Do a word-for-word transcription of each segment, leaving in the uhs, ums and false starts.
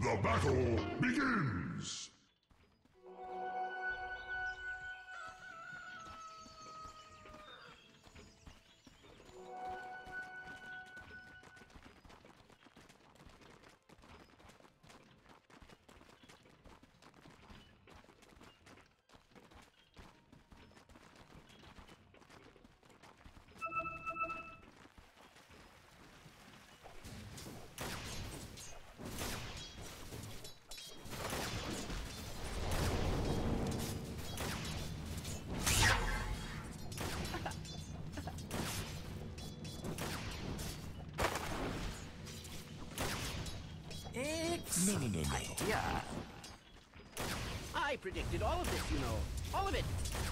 The battle begins! No, no, no, no. Idea. I predicted all of this, you know. All of it.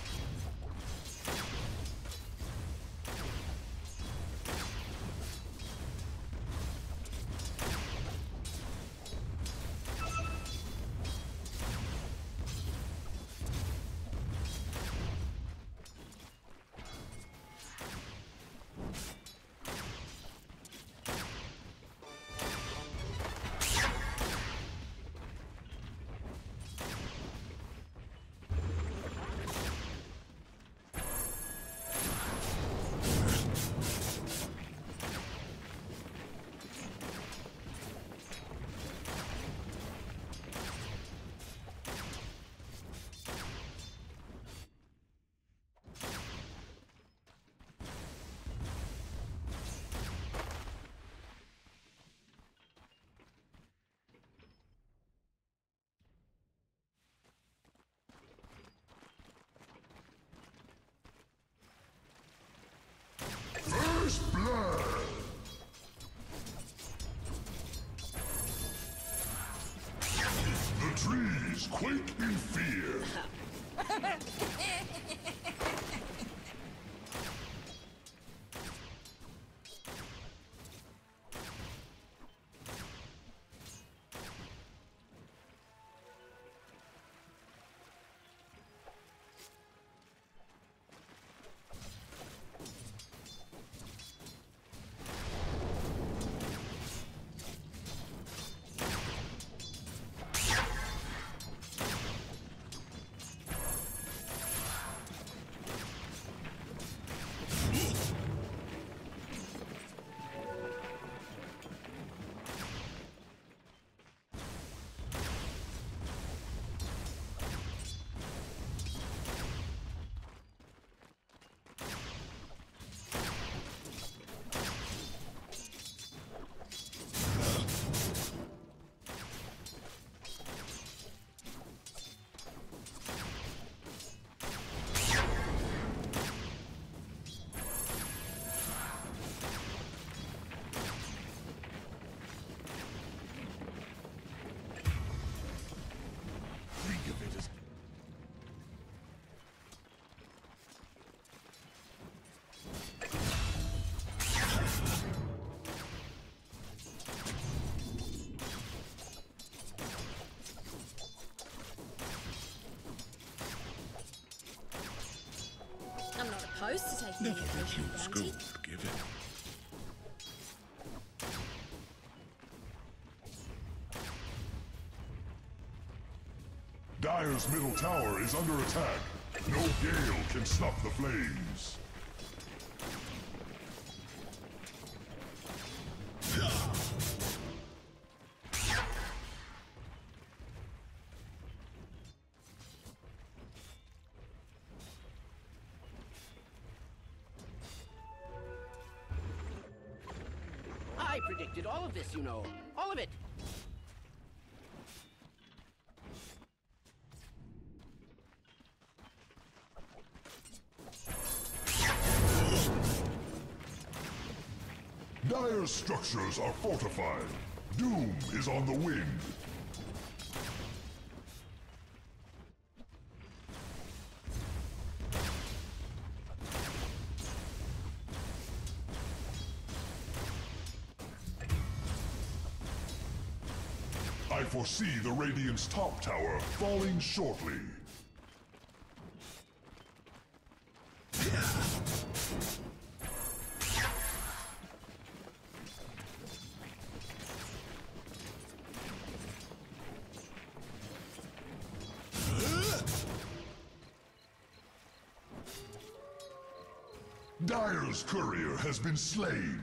First blood! The trees quake in fear. I'm not opposed to taking Never an think you occasional was bounty. good. Give it. Dire's middle tower is under attack. No gale can snuff the flames. I predicted all of this, you know. All of it. Dire's structures are fortified. Doom is on the wind. I foresee the Radiant's top tower falling shortly. Dire's courier has been slain.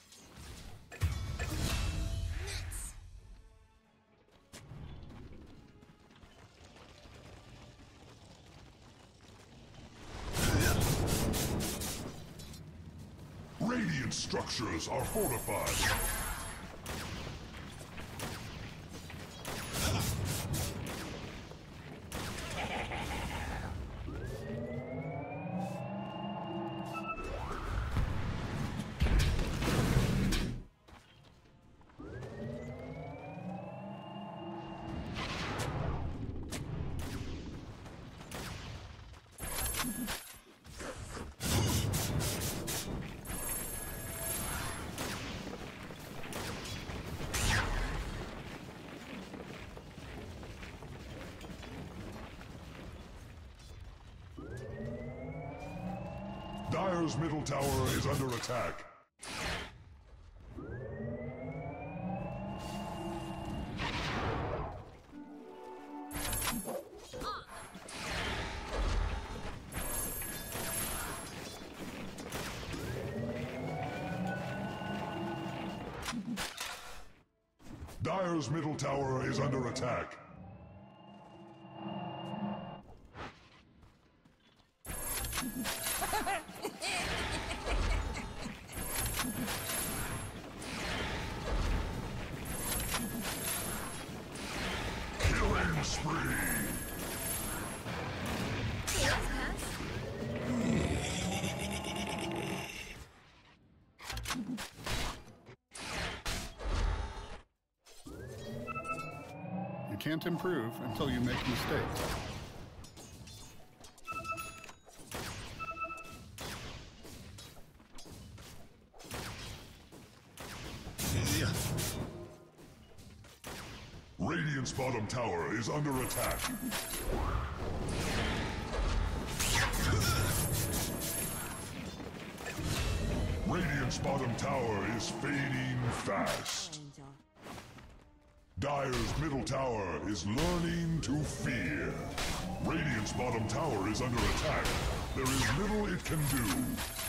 Radiant structures are fortified. Dire's middle tower is under attack. Dire's middle tower is under attack. Killing spree. You can't improve until you make mistakes. Radiant's bottom tower is under attack. Radiant's bottom tower is fading fast. Dire's middle tower is learning to fear. Radiant's bottom tower is under attack. There is little it can do.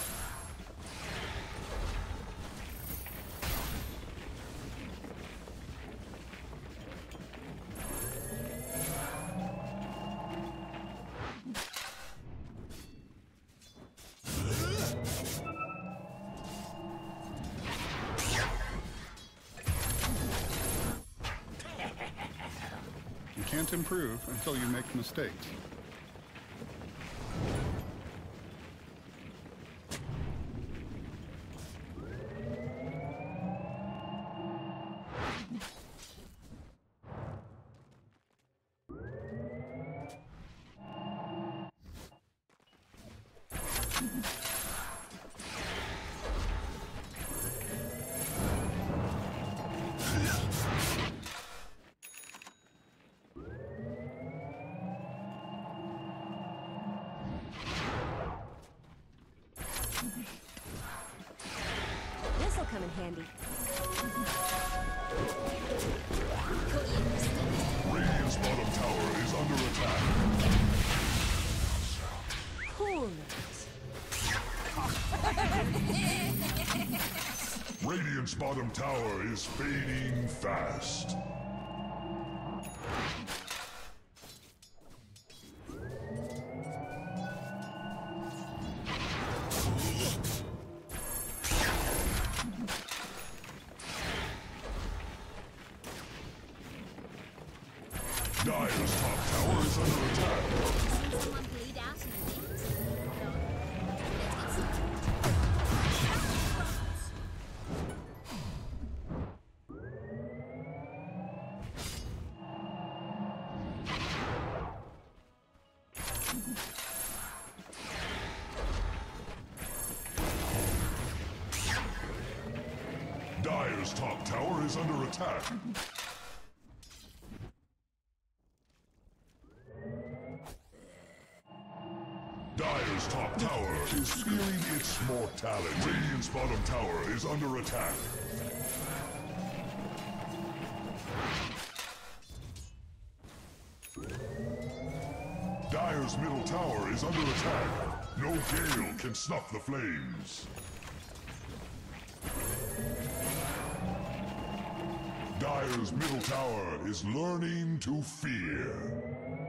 You can't improve until you make mistakes. This'll come in handy. Radiant's bottom tower is under attack. Coolness. Radiant's bottom tower is fading fast. Dire's top tower is under attack. Seen someone bleed out in the wind? No. Let's get Dire's top tower is under attack. Dire's top tower is feeling its mortality. Radiant's bottom tower is under attack. Dire's middle tower is under attack. No gale can snuff the flames. Dire's middle tower is learning to fear.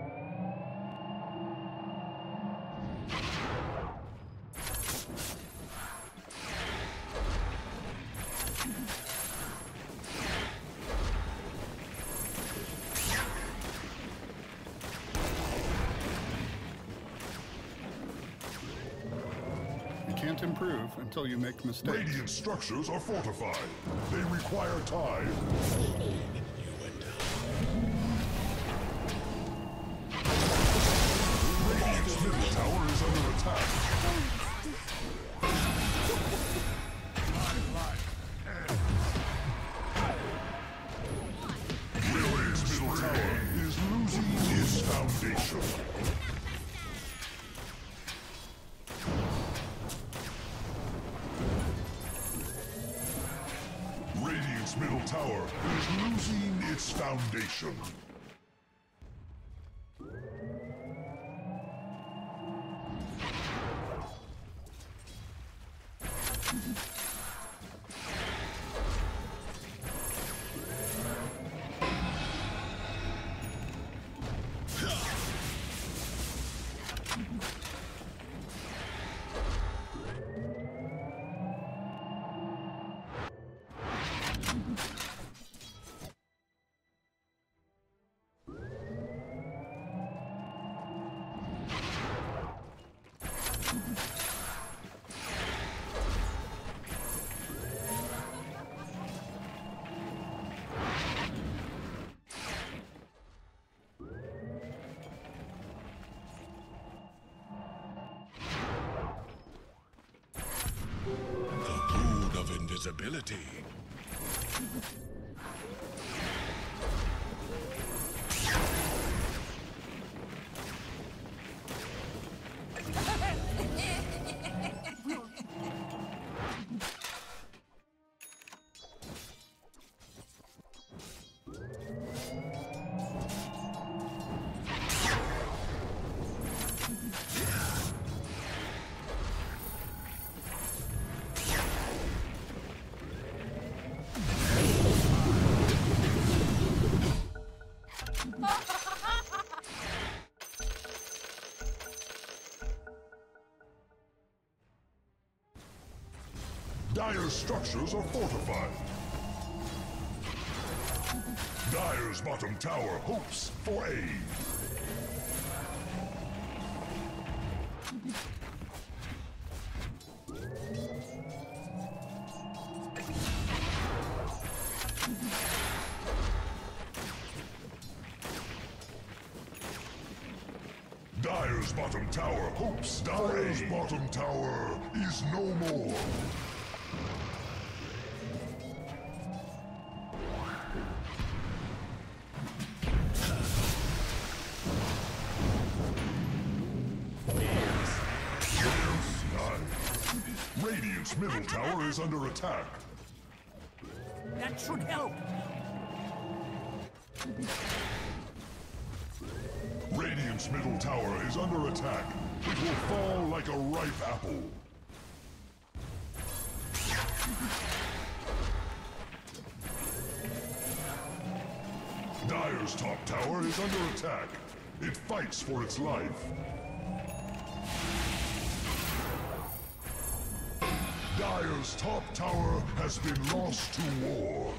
Can't improve until you make mistakes. Radiant structures are fortified. They require time. Radiant's middle tower is under attack. Radiant's middle tower is losing its foundation. Radiant's middle tower is losing its foundation. Invisibility. Dire's structures are fortified. Dire's bottom tower hopes for aid. Dire's bottom tower hopes. Dire's bottom tower is no more. Radiant's middle tower is under attack. That should help. Radiant's middle tower is under attack. It will fall like a ripe apple. Dire's top tower is under attack. It fights for its life. Dire's top tower has been lost to war.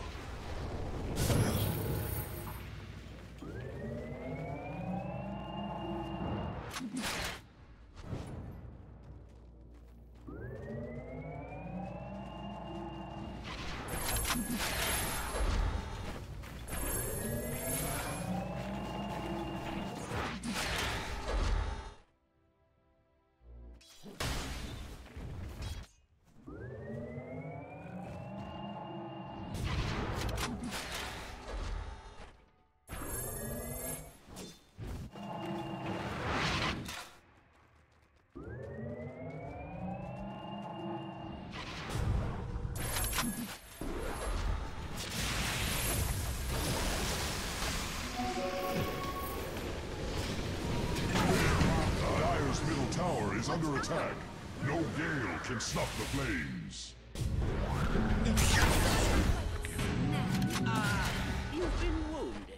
is under attack. No gale can snuff the flames. Ah, you've been wounded.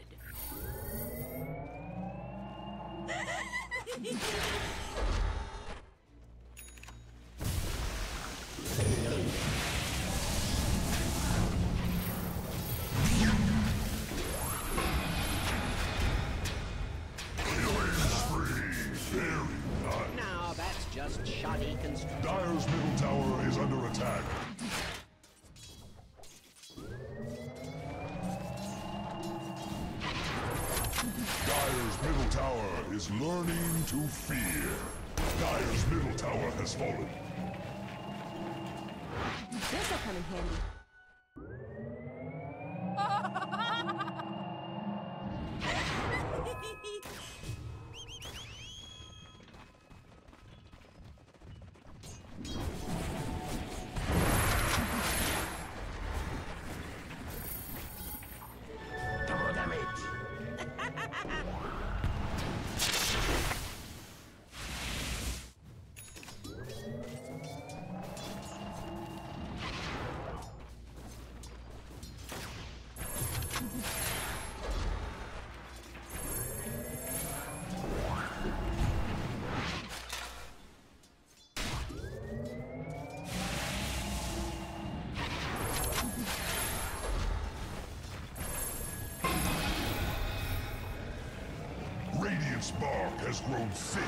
Now that's just shoddy construction. Dire's middle tower is under attack. Dire's middle tower is learning to fear. Dire's middle tower has fallen. This'll come in handy. Radiant's bark has grown thick.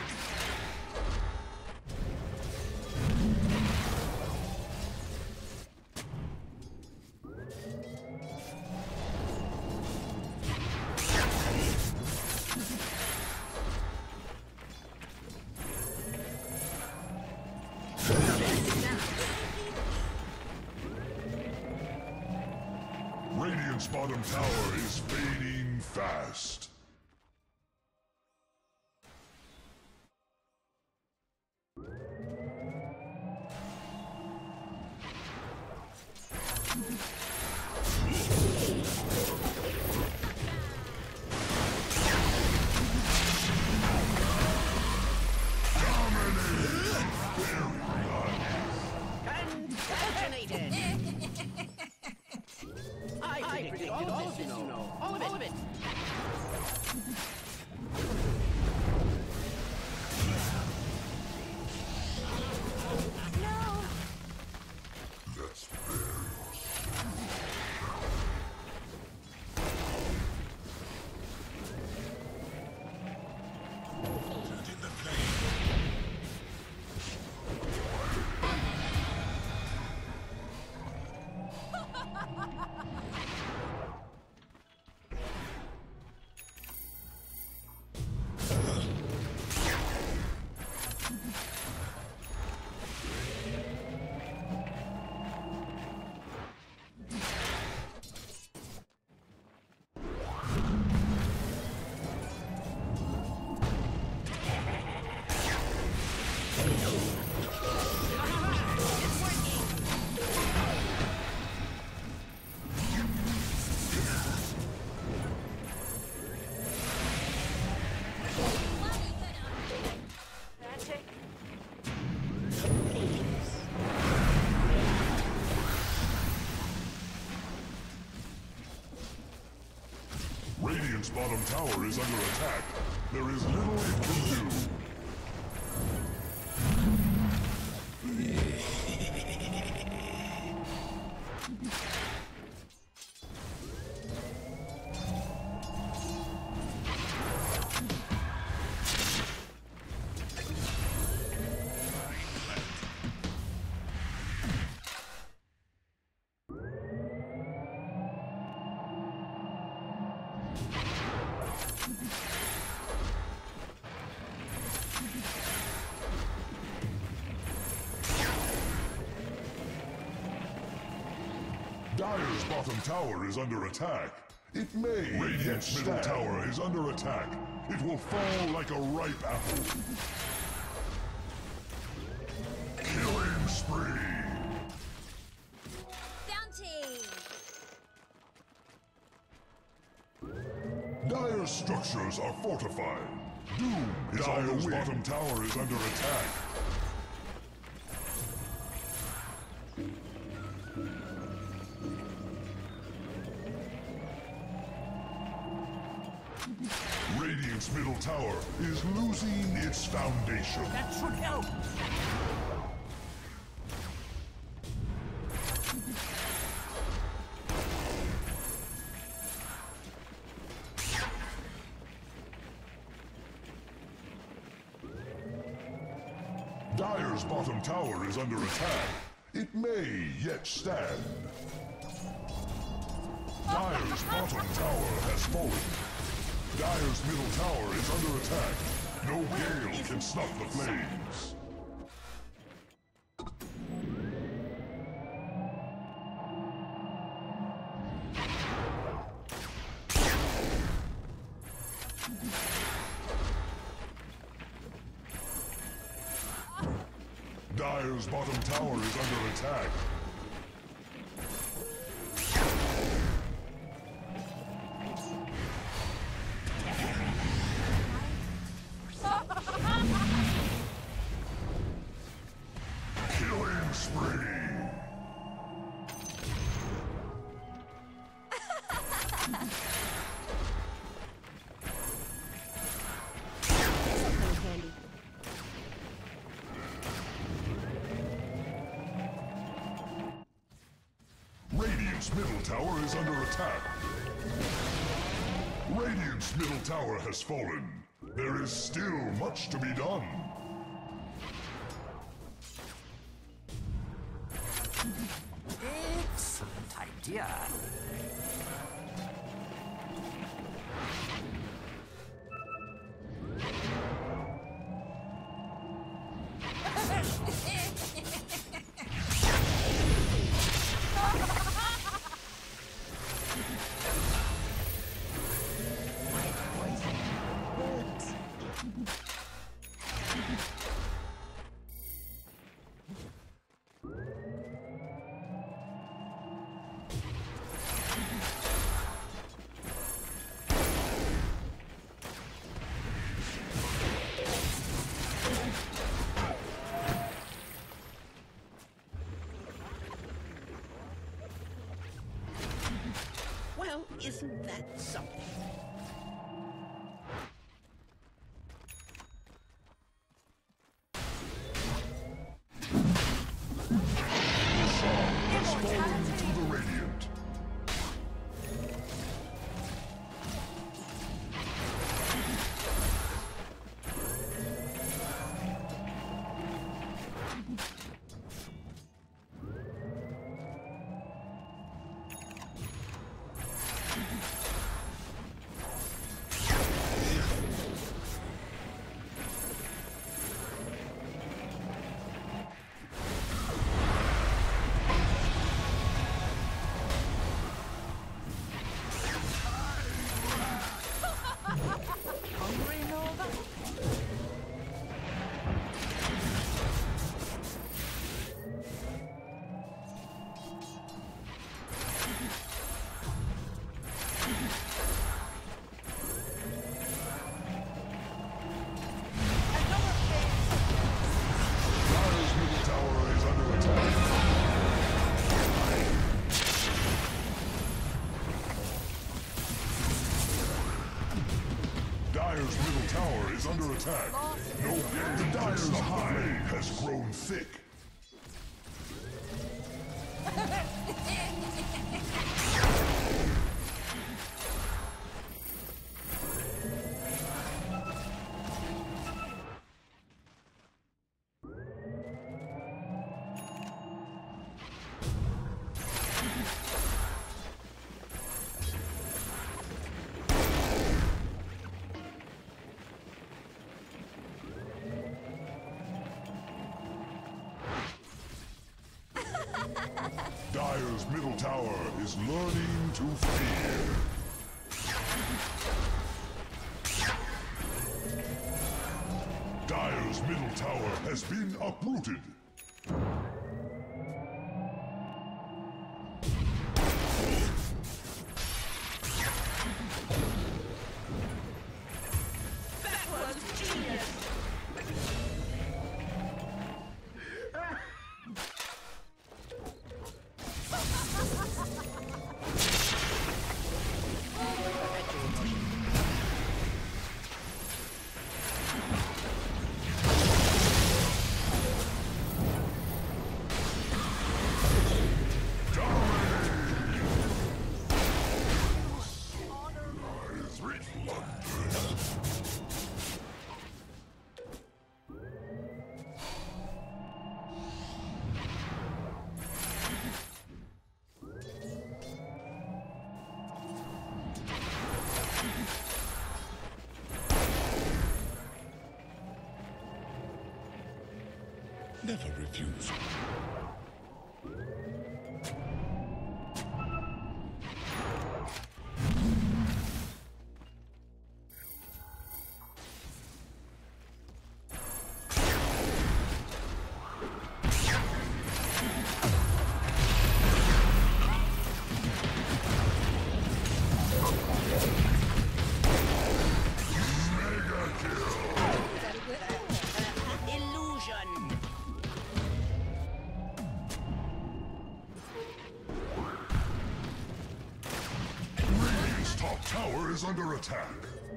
Radiant's bottom tower is fading fast. Congratulated! I, I predicted all of this, you know. All of it. All of it. No! Let's bear. In the flame. Radiant's bottom tower is under attack. There is little it can do. Dire's bottom tower is under attack. It may. Radiant's middle tower is under attack. It will fall like a ripe apple. Killing spree. Bounty! Dire's structures are fortified. Doom is Dire's bottom tower is under attack. Radiant's middle tower is losing its foundation. That should help. Dire's bottom tower is under attack. It may yet stand. Dire's bottom tower has fallen. Dire's middle tower is under attack. No gale can snuff the flames. Dire's bottom tower is under attack. Killing spree. Radiant's middle tower is under attack. Radiant's middle tower has fallen. There is still much to be done. Excellent idea. Well, isn't that something? Has fallen to the Radiant. Dire's middle tower is under attack. No, the Dire's high has grown thick. Dire's middle tower is learning to fear. Dire's middle tower has been uprooted. That was genius! Never refuse. Tower is under attack.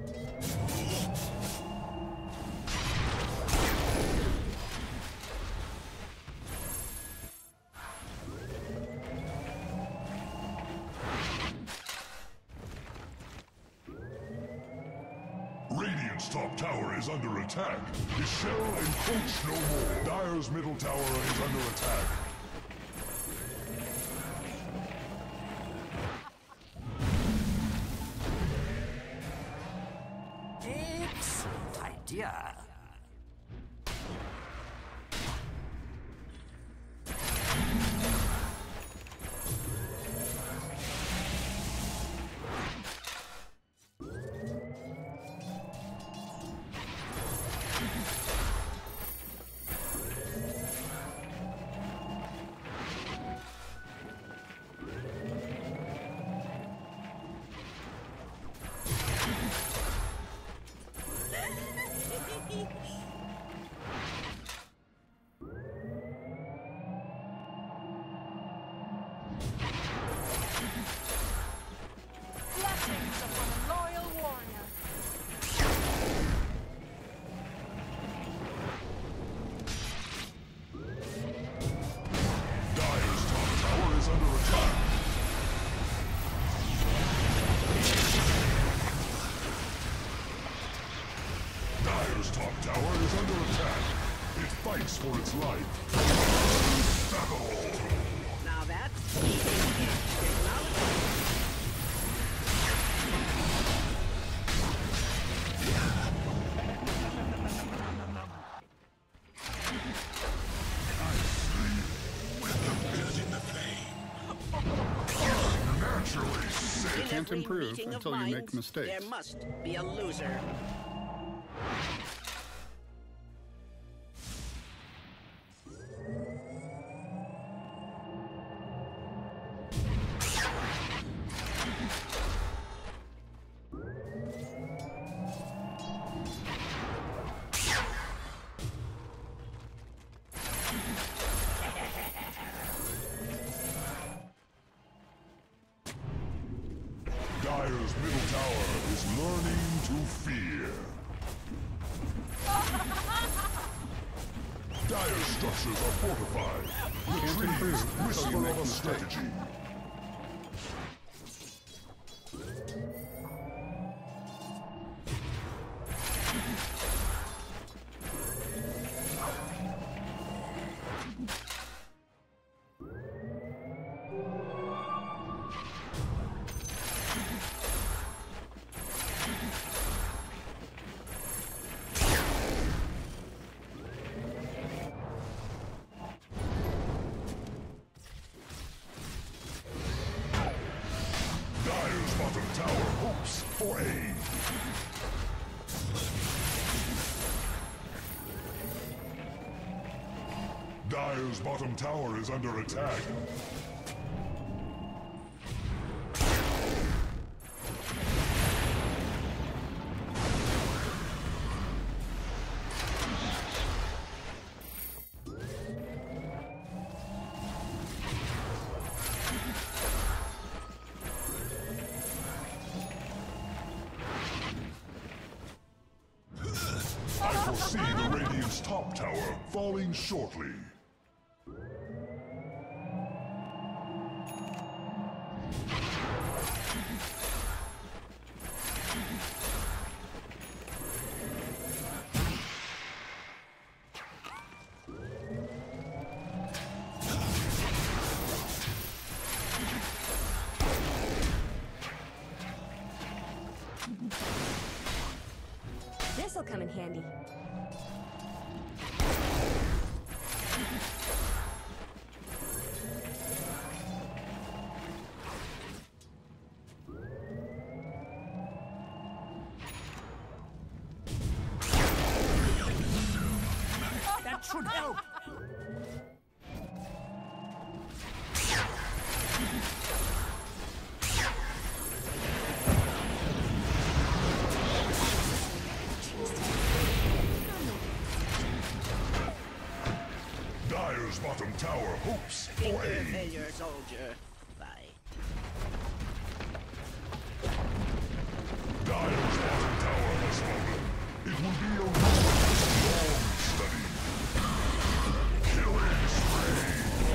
Radiant's top tower is under attack. His shell encroach no more. Dire's middle tower is under attack. Yeah. For its life. Now that's naturally sick. You can't improve until you make mistakes. There must be a loser. Dire's middle tower is learning to fear. Dire's structures are fortified. Retreat, whisper of a strategy. Bottom tower hopes for aid. Dire's bottom tower is under attack. I foresee the Radiant's top tower falling shortly. This'll come in handy. That should help. Dire's bottom tower hopes for aid. Failure, soldier. Bye. Dire's bottom tower has fallen. It will be a long study. Killing spree.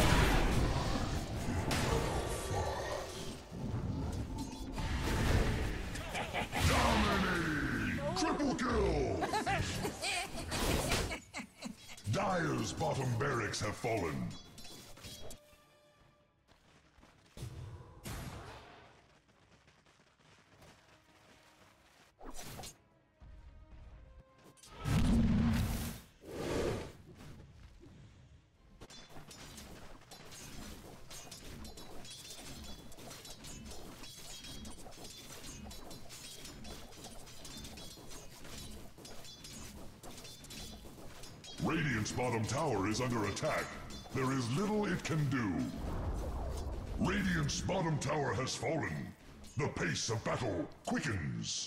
Dominating! Triple kill! Dire's bottom barracks have fallen. Radiant's bottom tower is under attack. There is little it can do. Radiant's bottom tower has fallen. The pace of battle quickens.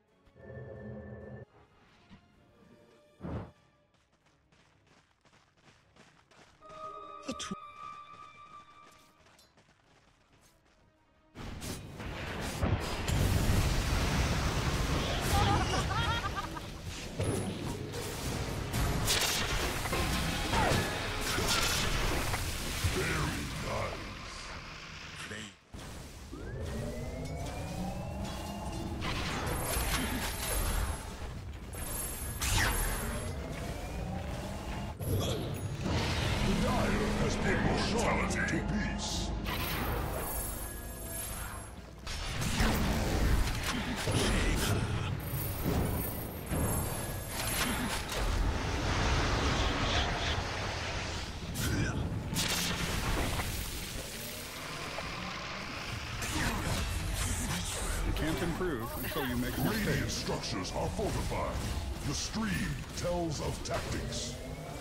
Immortality to peace. You can't improve until you make a mistake. Radiant structures are fortified. The stream tells of tactics.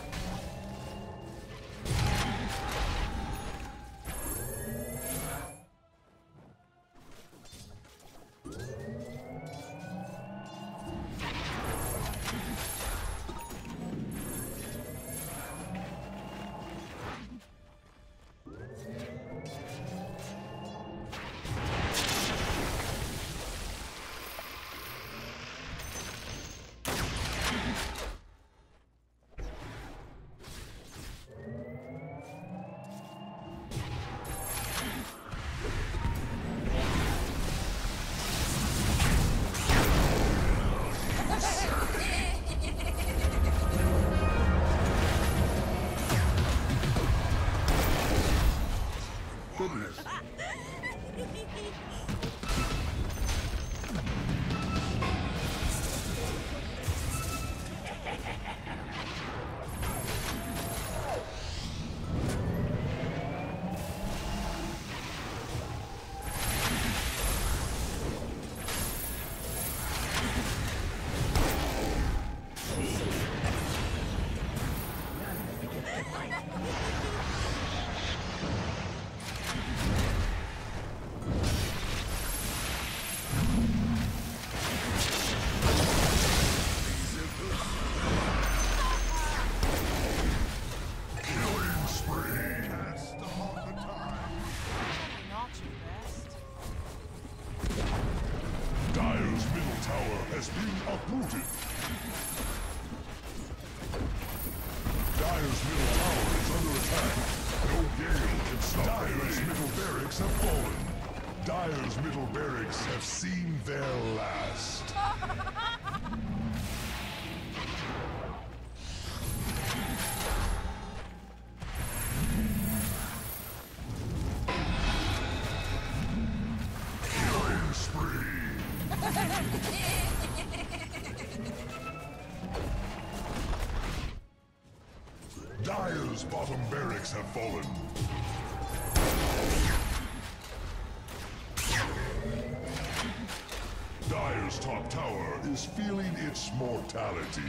Goodness. Dire's middle tower has been uprooted. Dire's middle tower is under attack. No gale can stop Dire's middle barracks have fallen. Dire's middle barracks have seen their last. Killing spree. Dire's bottom barracks have fallen. Dire's top tower is feeling its mortality.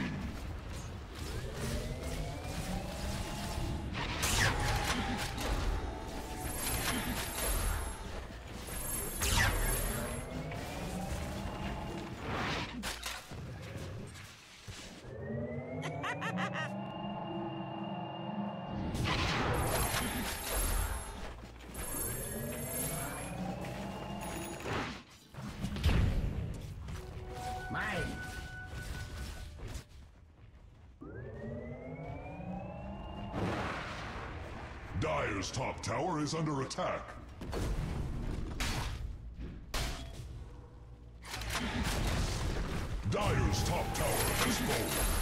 Dire's top tower is under attack. Dire's top tower has fallen.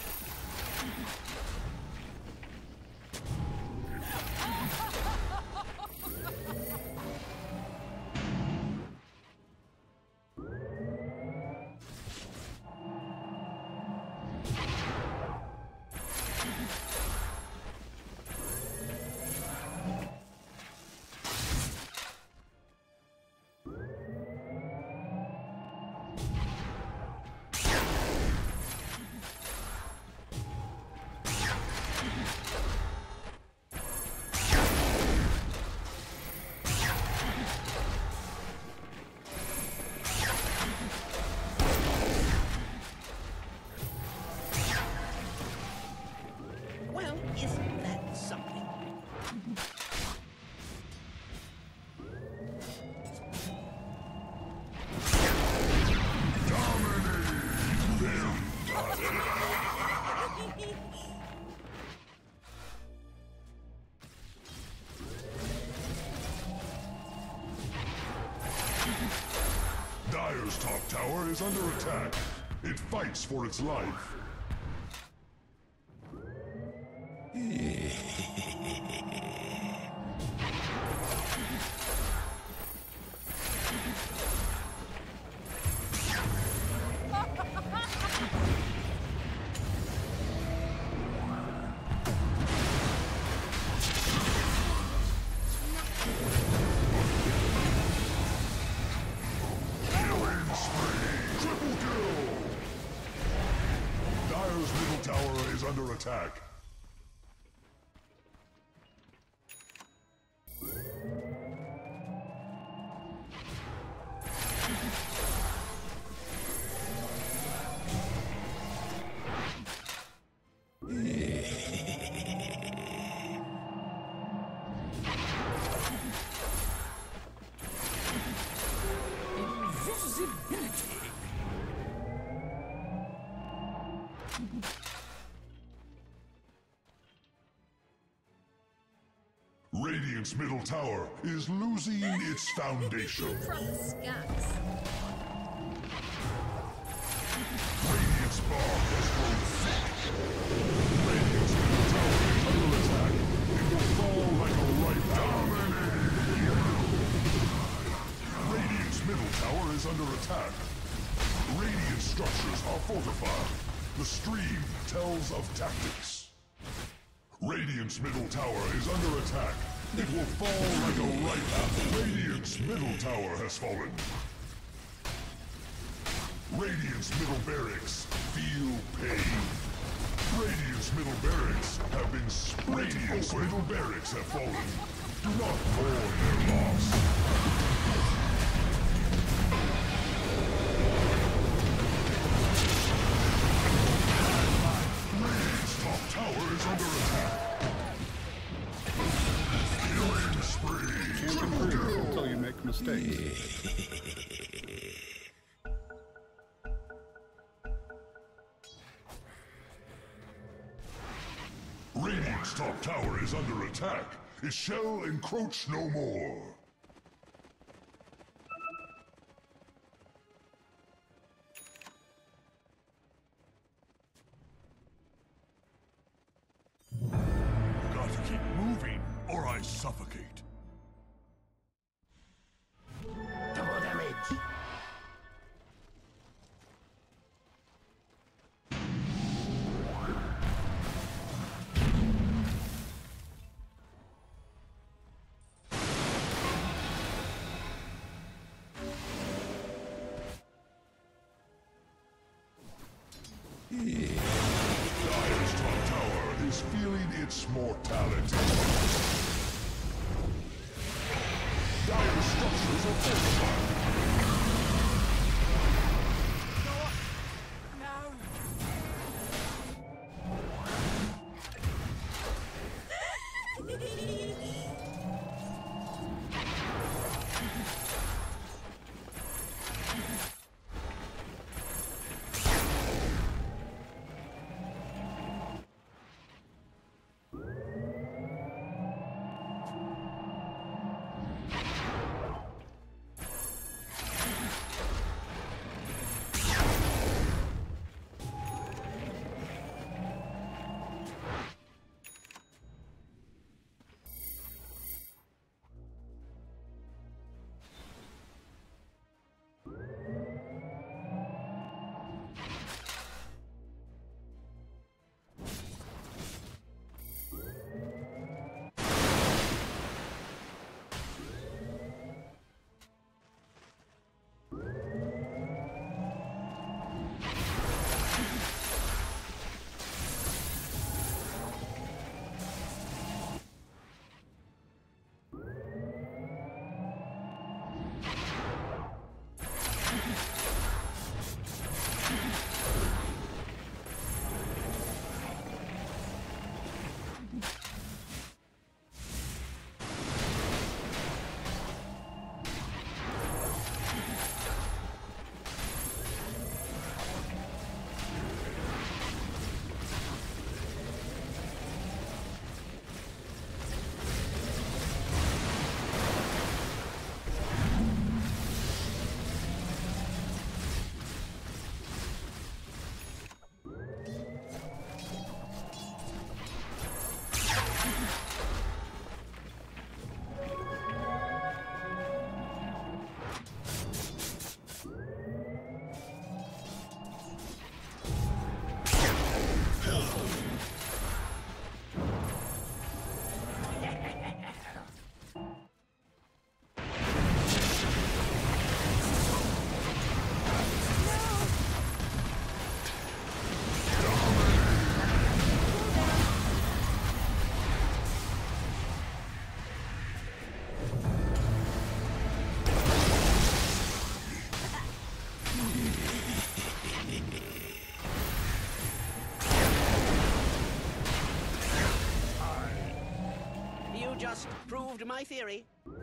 Isn't that something? Dire's top tower is under attack. It fights for its life. Under attack. Radiant's middle tower is losing its foundation. Proper skunks. Radiant's bomb has grown thick. Radiant's middle tower is under attack. It will fall like a ripe dominating. Radiant's middle tower is under attack. Radiant structures are fortified. The stream tells of tactics. Radiant's middle tower is under attack. It will fall like a ripe apple. Radiant's middle tower has fallen. Radiant's middle barracks feel pain. Radiant's middle barracks have been split. Radiant's middle barracks have fallen. Do not mourn their loss. Tower is under attack. Killing spree. Can't improve until you make mistakes. Radiant's top tower is under attack. It shall encroach no more. Gotta keep moving, or I suffocate. Double damage. Dire's top tower is feeling its mortality. Dire's structures are fortified. Just proved my theory.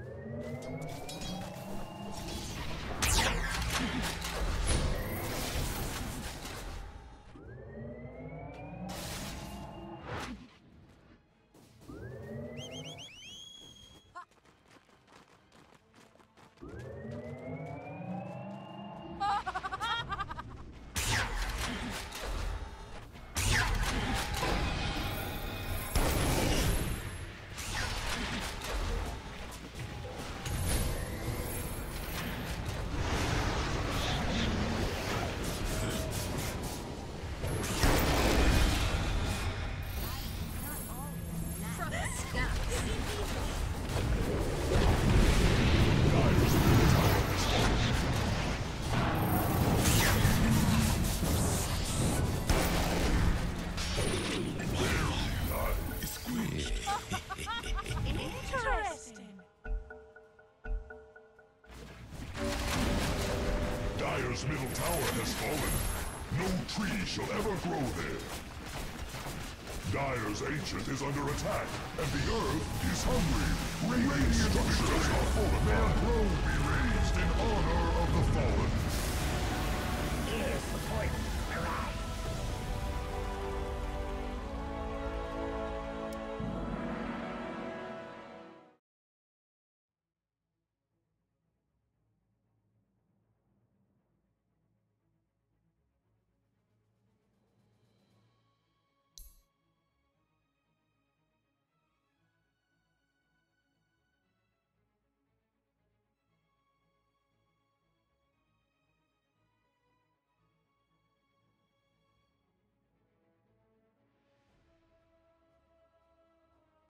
Dire's middle tower has fallen. No tree shall ever grow there. Dire's ancient is under attack, and the earth is hungry. Radiant structures are fortified. Their throne be raised in honor of the fallen.